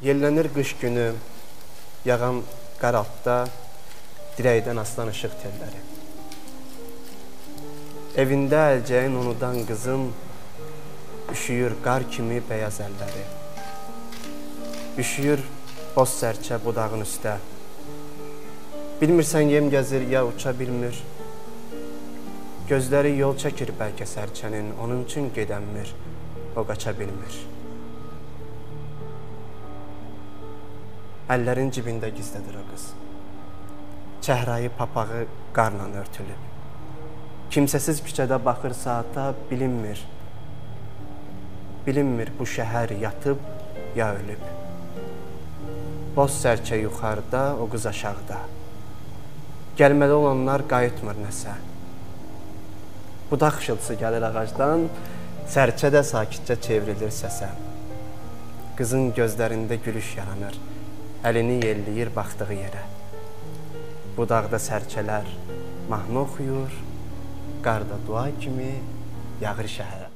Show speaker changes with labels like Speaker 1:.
Speaker 1: Yellənir qış günü, yağan qar altda, dirəkdən aslan işıq telləri. Evində əlcəyin unudan qızım, üşüyür qar kimi bəyaz əlləri. Üşüyür boz sərçə budağın üstə. Bilmirsən yem gəzir ya uça bilmir. Gözləri yol çəkir bəlkə sərçənin, onun üçün gedənmir, o qaça bilmir. Əllərin cibində gizlədir o qız. Çəhrayı papağı qarla örtülüb. Kimsəsiz küçədə baxır saata, bilinmir. Bilinmir bu şəhər yatıb ya ölüb. Boz sərçə yuxarıda, o qız aşağıda. Gəlməli olanlar qayıtmır nəsə. Budaq xışıltısı gəlir ağacdan, sərçə də sakitcə çevrilir səsə. Qızın gözlərində gülüş yaranır. Əlini yelləyir baxdığı yerə. Budaqda sərçələr mahnı oxuyur, qarda dua kimi yağır şəhərə.